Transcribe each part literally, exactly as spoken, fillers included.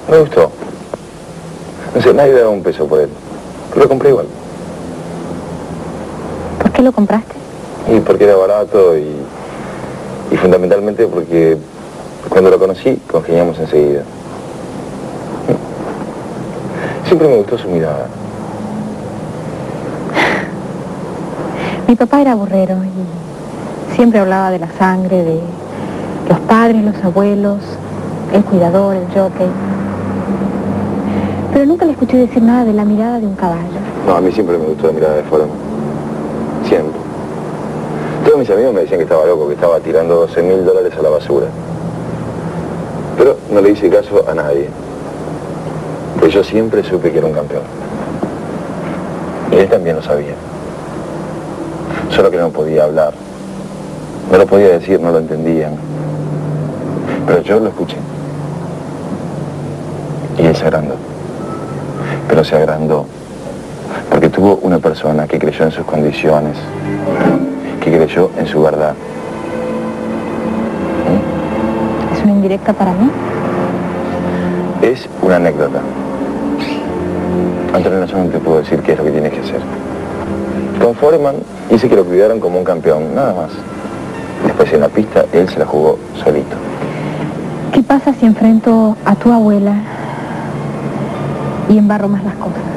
Me gustó. No sé, nadie daba un peso por él. Pero lo compré igual. ¿Por qué lo compraste? Y porque era barato y, y fundamentalmente porque cuando lo conocí congeniamos enseguida. Siempre me gustó su mirada. Mi papá era burrero y siempre hablaba de la sangre, de los padres, los abuelos, el cuidador, el jockey. Pero nunca le escuché decir nada de la mirada de un caballo. No, a mí siempre me gustó la mirada de Foreman. Siempre. Todos mis amigos me decían que estaba loco, que estaba tirando doce mil dólares a la basura. Pero no le hice caso a nadie. Pues yo siempre supe que era un campeón. Y él también lo sabía. Solo que no podía hablar. No lo podía decir, no lo entendían. Pero yo lo escuché. Y él se agrandó. Pero se agrandó porque tuvo una persona que creyó en sus condiciones, que creyó en su verdad. ¿Mm? ¿Es una indirecta para mí? Es una anécdota. Antonio, no solamente te puedo decir qué es lo que tienes que hacer. Con Foreman hice que lo cuidaran como un campeón, nada más. Después en la pista, él se la jugó solito. ¿Qué pasa si enfrento a tu abuela y embarro más las cosas?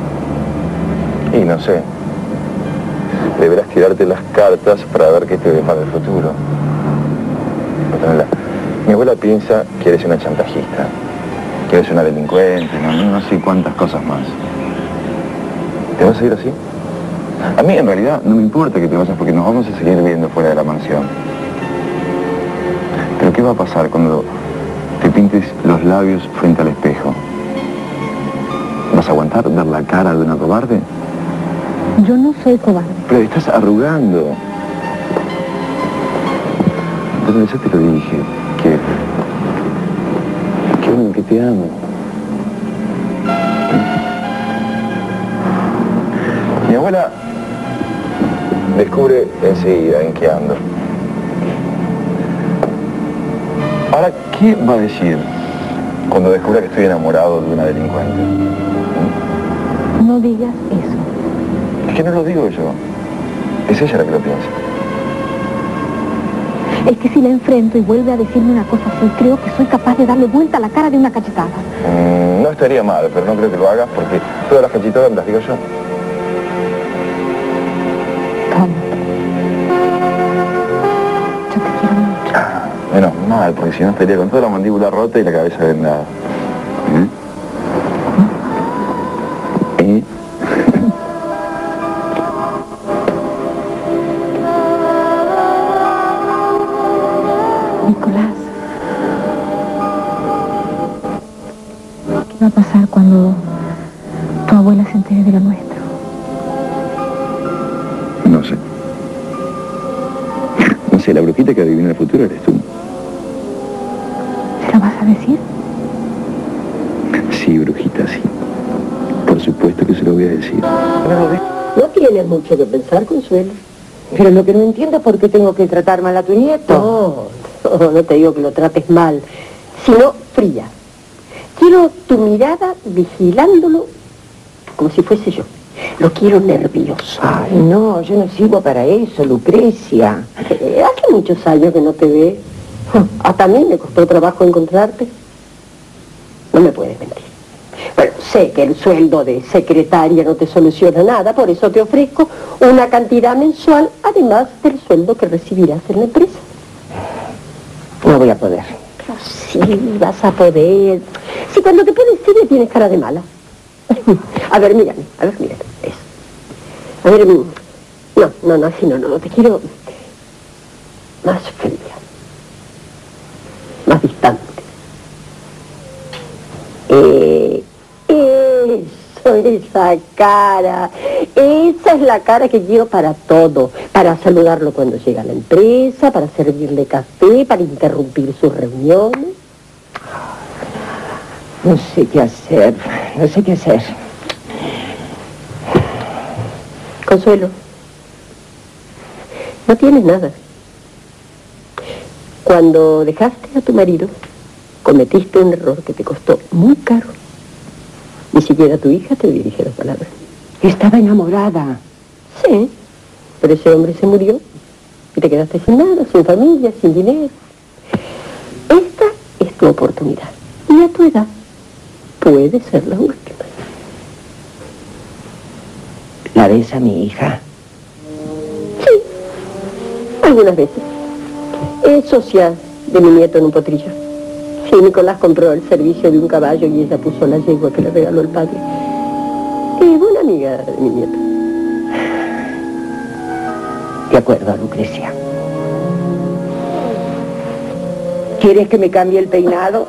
Y no sé. Deberás tirarte las cartas para ver qué te depara el futuro. Antonella, mi abuela piensa que eres una chantajista, que eres una delincuente, no, no sé cuántas cosas más. ¿Te vas a ir así? A mí en realidad no me importa que te vayas porque nos vamos a seguir viendo fuera de la mansión. Pero ¿qué va a pasar cuando te pintes los labios frente al espejo? ¿Vas a aguantar dar la cara de una cobarde? Yo no soy cobarde. Pero estás arrugando. Entonces ya te lo dije, que... que bueno, que te amo. Mi abuela descubre enseguida en qué ando. Ahora, ¿qué va a decir cuando descubra que estoy enamorado de una delincuente? ¿Mm? No digas eso. Es que no lo digo yo. Es ella la que lo piensa. Es que si la enfrento y vuelve a decirme una cosa así, creo que soy capaz de darle vuelta a la cara de una cachetada. Mm, no estaría mal, pero no creo que lo hagas porque todas las cachetadas me las digo yo. ¿Cómo? Yo te quiero mucho. Ah, menos mal, porque si no estaría con toda la mandíbula rota y la cabeza vendada. ¿Eh? ¿Eh? Nicolás, ¿qué va a pasar cuando tu abuela se entere de lo nuestro? No sé. No sé, la brujita que adivina el futuro eres tú. ¿Se lo vas a decir? Sí, brujita, sí. Por supuesto que se lo voy a decir. No tienes mucho que pensar, Consuelo. Pero lo que no entiendo es por qué tengo que tratar mal a tu nieto. No, no, no te digo que lo trates mal, sino fría. Quiero tu mirada vigilándolo como si fuese yo. Lo quiero nervioso. Ay, no, yo no sirvo para eso, Lucrecia. Eh, hace muchos años que no te ve. Hasta a mí me costó trabajo encontrarte. No me puedes mentir. Bueno, sé que el sueldo de secretaria no te soluciona nada, por eso te ofrezco una cantidad mensual, además del sueldo que recibirás en la empresa. No voy a poder. Pero sí, vas a poder. Si cuando te pones seria tienes cara de mala. A ver, mírame, a ver, mírame. Eso. A ver, no, no, no, así no, no, te quiero más fría, más distante. Eh, eso, esa cara, esa es la cara que quiero para todo, para saludarlo cuando llega a la empresa, para servirle café, para interrumpir sus reuniones. No sé qué hacer, no sé qué hacer. Consuelo, no tienes nada. Cuando dejaste a tu marido, Cometiste un error que te costó muy caro. Ni siquiera tu hija te dirige las palabras. Estaba enamorada. Sí, pero ese hombre se murió y te quedaste sin nada, sin familia, sin dinero. Esta es tu oportunidad. Y a tu edad puede ser la última. ¿La ves a mi hija? Sí, algunas veces. Es socia de mi nieto en un potrillo. Sí, Nicolás compró el servicio de un caballo y ella puso la yegua que le regaló el padre. Es buena amiga de mi nieto. De acuerdo, Lucrecia. ¿Quieres que me cambie el peinado?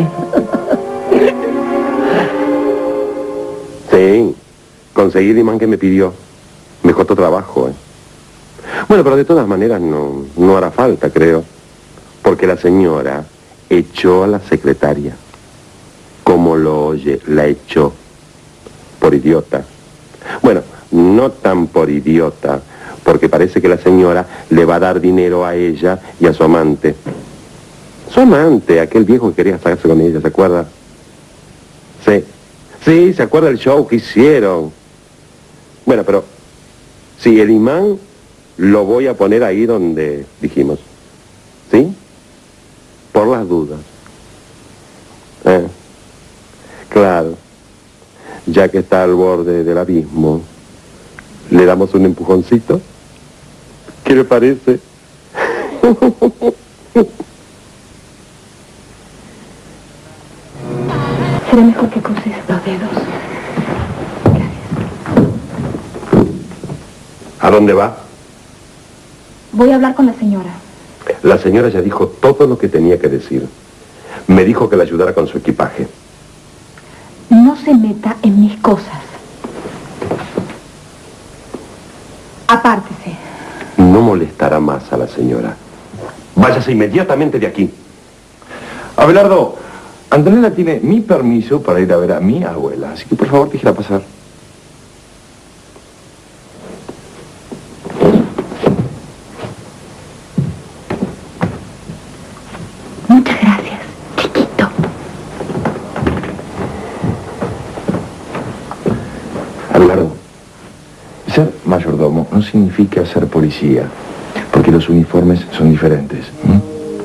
Sí, conseguí el imán que me pidió. Me costó trabajo, ¿eh? Bueno, pero de todas maneras no, no hará falta, creo. Porque la señora echó a la secretaria. Como lo oye, la echó. Por idiota. Bueno, no tan por idiota, porque parece que la señora le va a dar dinero a ella y a su amante. Su amante, aquel viejo que quería casarse con ella, ¿se acuerda? Sí. Sí, ¿se acuerda del show que hicieron? Bueno, pero sí, el imán lo voy a poner ahí donde dijimos. ¿Sí? Por las dudas. Eh, claro. Ya que está al borde del abismo, ¿le damos un empujoncito? ¿Qué le parece? Será mejor que cruces los dedos. Gracias. ¿A dónde va? Voy a hablar con la señora. La señora ya dijo todo lo que tenía que decir. Me dijo que la ayudara con su equipaje. No se meta en mis cosas. Apártese. No molestará más a la señora. Váyase inmediatamente de aquí. Abelardo, Antonella tiene mi permiso para ir a ver a mi abuela, así que por favor déjela pasar. Muchas gracias, chiquito. Abelardo, ser mayordomo no significa ser policía, porque los uniformes son diferentes. ¿Mm?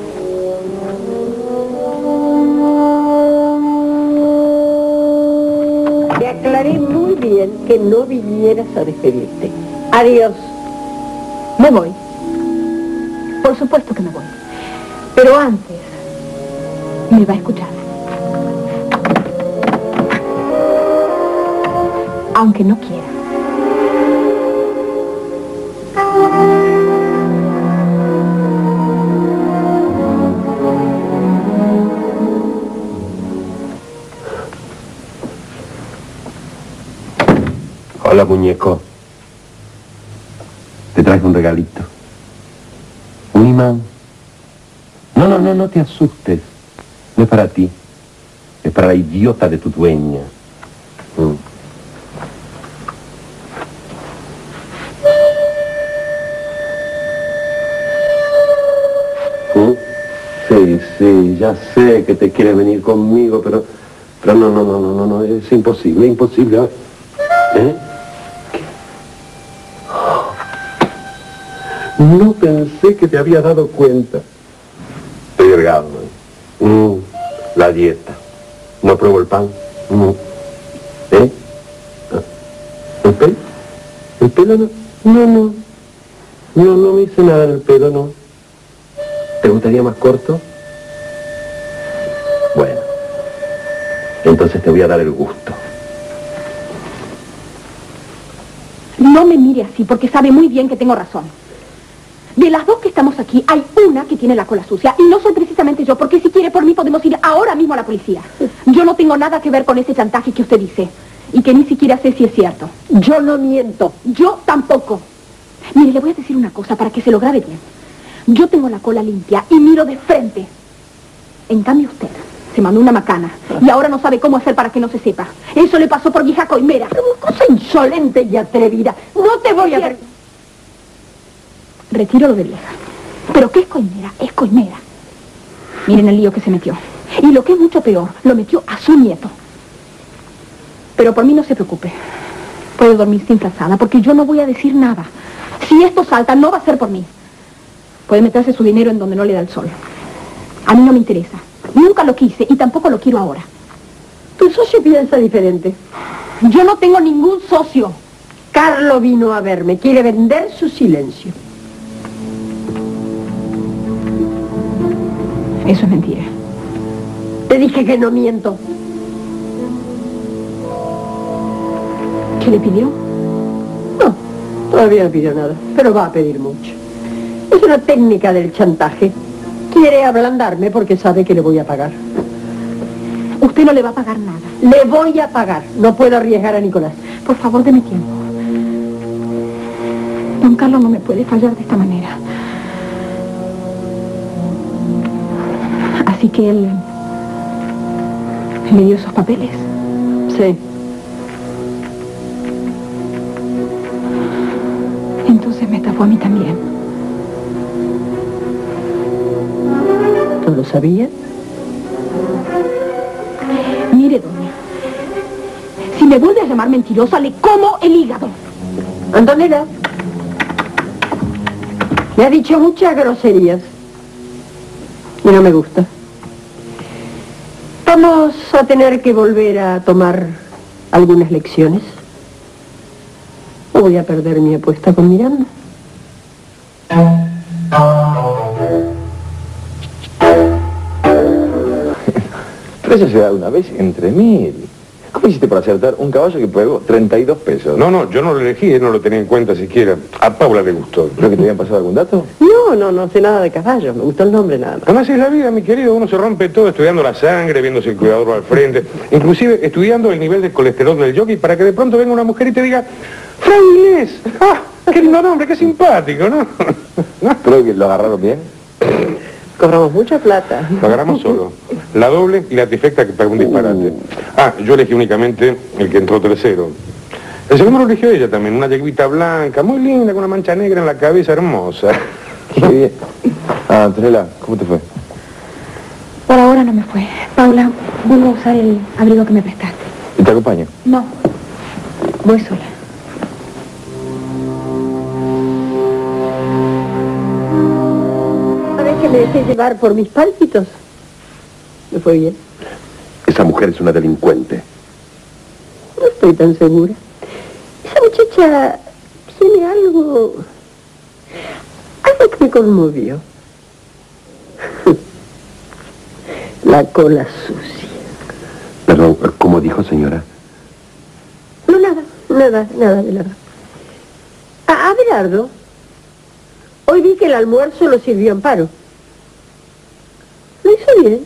Te aclaré muy bien que no vinieras a despedirte. Adiós. Me voy. Por supuesto que me voy. Pero antes, me va a escuchar. Aunque no quiera. Hola, muñeco. Te traje un regalito. Un imán. No, no, no, no te asustes. No es para ti. Es para la idiota de tu dueña. Mm. ¿Mm? Sí, sí, ya sé que te quieres venir conmigo, pero... Pero no, no, no, no, no, no, es imposible, imposible. ¿Eh? No pensé que te había dado cuenta. Estoy delgado, ¿no? Mm, la dieta. No pruebo el pan. Mm. ¿Eh? ¿El pelo? ¿El pelo no? No, no. No, no me hice nada en el pelo, no. ¿Te gustaría más corto? Bueno. Entonces te voy a dar el gusto. No me mire así, porque sabe muy bien que tengo razón. De las dos que estamos aquí, hay una que tiene la cola sucia. Y no soy precisamente yo, porque si quiere por mí podemos ir ahora mismo a la policía. Yo no tengo nada que ver con ese chantaje que usted dice. Y que ni siquiera sé si es cierto. Yo no miento. Yo tampoco. Mire, le voy a decir una cosa para que se lo grabe bien. Yo tengo la cola limpia y miro de frente. En cambio usted se mandó una macana y ahora no sabe cómo hacer para que no se sepa. Eso le pasó por vieja coimera. Cosa insolente y atrevida. No te voy a... Retiro lo de vieja. Pero ¿qué es coimera? Es coimera. Miren el lío que se metió. Y lo que es mucho peor, lo metió a su nieto. Pero por mí no se preocupe. Puede dormir sin frazada, porque yo no voy a decir nada. Si esto salta, no va a ser por mí. Puede meterse su dinero en donde no le da el sol. A mí no me interesa. Nunca lo quise y tampoco lo quiero ahora. Tu socio piensa diferente. Yo no tengo ningún socio. Carlo vino a verme. Quiere vender su silencio. Eso es mentira. Te dije que no miento. ¿Qué le pidió? No, todavía no pidió nada, pero va a pedir mucho. Es una técnica del chantaje. Quiere ablandarme porque sabe que le voy a pagar. Usted no le va a pagar nada. Le voy a pagar. No puedo arriesgar a Nicolás. Por favor, deme tiempo. Don Carlos no me puede fallar de esta manera. Así que él me dio esos papeles. Sí. Entonces me estafó a mí también. ¿No lo sabía? Mire, doña, si me vuelve a llamar mentirosa, le como el hígado. Antonella, me ha dicho muchas groserías. Y no me gusta. Vamos a tener que volver a tomar algunas lecciones. ¿O voy a perder mi apuesta con Miranda? Pero eso se da una vez entre mil. ¿Cómo hiciste para acertar un caballo que pagó treinta y dos pesos? No, no, yo no lo elegí, no lo tenía en cuenta siquiera. A Paula le gustó. ¿Creo que te habían pasado algún dato? No, no, no sé nada de caballos. Me gustó el nombre nada más. Además es la vida, mi querido. Uno se rompe todo estudiando la sangre, viéndose el cuidador al frente. Inclusive estudiando el nivel de colesterol del jockey para que de pronto venga una mujer y te diga ¡Frau Inés! ¡Ah! ¡Qué lindo nombre! ¡Qué simpático! ¿No? ¿No? Creo que lo agarraron bien. Cobramos mucha plata. Lo agarramos solo. La doble y la trifecta que pagó un disparate. Ah, yo elegí únicamente el que entró tercero. El segundo lo eligió ella también, una yeguita blanca, muy linda, con una mancha negra en la cabeza, hermosa. Qué bien. Ah, Antonella, ¿cómo te fue? Por ahora no me fue. Paula, vuelvo a usar el abrigo que me prestaste. ¿Y te acompaño? No, voy sola. ¿Sabes que me dejé llevar por mis pálpitos? Me fue bien. Esa mujer es una delincuente. No estoy tan segura. Esa muchacha tiene algo... algo que me conmovió. La cola sucia. Perdón, ¿cómo dijo, señora? No, nada, nada, nada de nada. A Abelardo, hoy vi que el almuerzo lo sirvió Amparo. Lo hizo bien.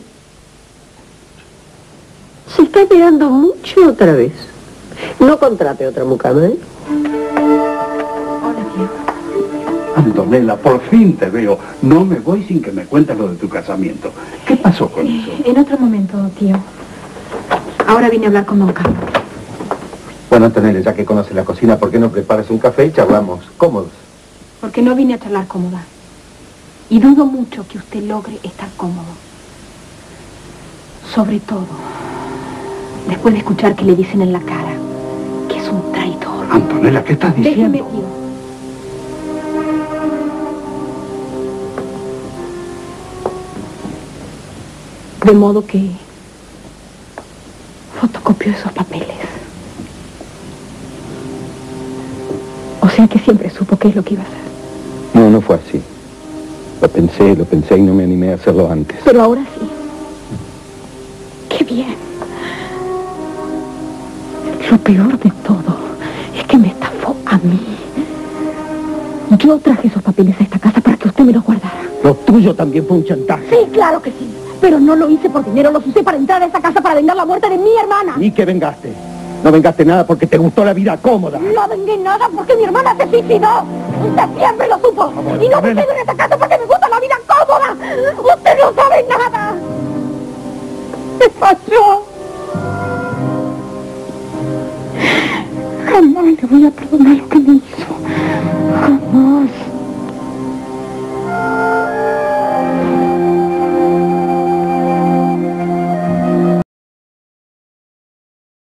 Se está esperando mucho otra vez. No contrate otra mucama, ¿eh? Hola, tío. Antonella, por fin te veo. No me voy sin que me cuentes lo de tu casamiento. ¿Qué pasó con eso? En otro momento, tío. Ahora vine a hablar con don Carlos. Bueno, Antonella, ya que conoces la cocina, ¿por qué no preparas un café y charlamos cómodos? Porque no vine a charlar cómoda. Y dudo mucho que usted logre estar cómodo. Sobre todo, después de escuchar que le dicen en la cara que es un traidor. Antonella, ¿qué estás diciendo? Déjeme, tío. De modo que fotocopió esos papeles. O sea que siempre supo qué es lo que iba a hacer. No, no fue así. Lo pensé, lo pensé y no me animé a hacerlo antes. Pero ahora sí. ¡Qué bien! Lo peor de todo es que me estafó a mí. Yo traje esos papeles a esta casa para que usted me los guardara. Lo tuyo también fue un chantaje. Sí, claro que sí. Pero no lo hice por dinero, los usé para entrar a esta casa para vengar la muerte de mi hermana. ¿Y qué vengaste? No vengaste nada porque te gustó la vida cómoda. No vengué nada porque mi hermana se suicidó. Usted siempre lo supo. Amor, Y no me Antonella. quedo en esta casa porque me gusta la vida cómoda. Usted no sabe nada. ¿Qué pasó? Jamás le voy a perdonar